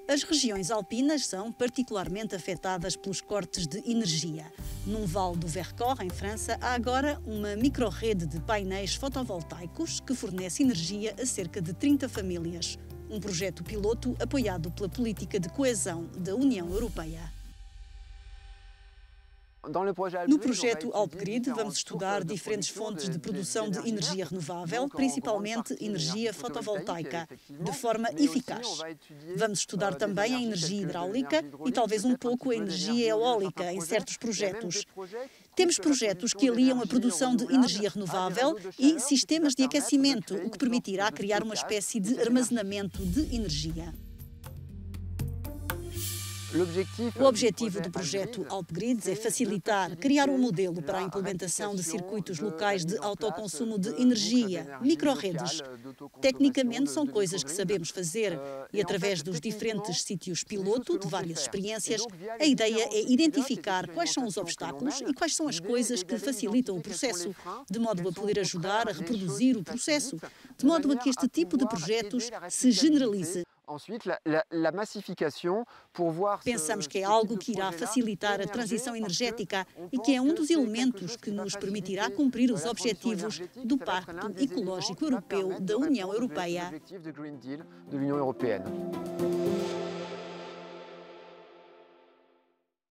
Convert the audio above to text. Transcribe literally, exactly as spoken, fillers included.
As regiões alpinas são particularmente afetadas pelos cortes de energia. Num vale do Vercors, em França, há agora uma microrrede de painéis fotovoltaicos que fornece energia a cerca de trinta famílias. Um projeto piloto apoiado pela política de coesão da União Europeia. No projeto AlpGrid, vamos estudar diferentes fontes de produção de energia renovável, principalmente energia fotovoltaica, de forma eficaz. Vamos estudar também a energia hidráulica e talvez um pouco a energia eólica em certos projetos. Temos projetos que aliam a produção de energia renovável e sistemas de aquecimento, o que permitirá criar uma espécie de armazenamento de energia. O objetivo do projeto AlpGrid é facilitar, criar um modelo para a implementação de circuitos locais de autoconsumo de energia, microrredes. Tecnicamente são coisas que sabemos fazer e, através dos diferentes sítios piloto de várias experiências, a ideia é identificar quais são os obstáculos e quais são as coisas que facilitam o processo, de modo a poder ajudar a reproduzir o processo, de modo a que este tipo de projetos se generalize. Pensamos que é algo que irá facilitar a transição energética e que é um dos elementos que nos permitirá cumprir os objetivos do Pacto Ecológico Europeu da União Europeia.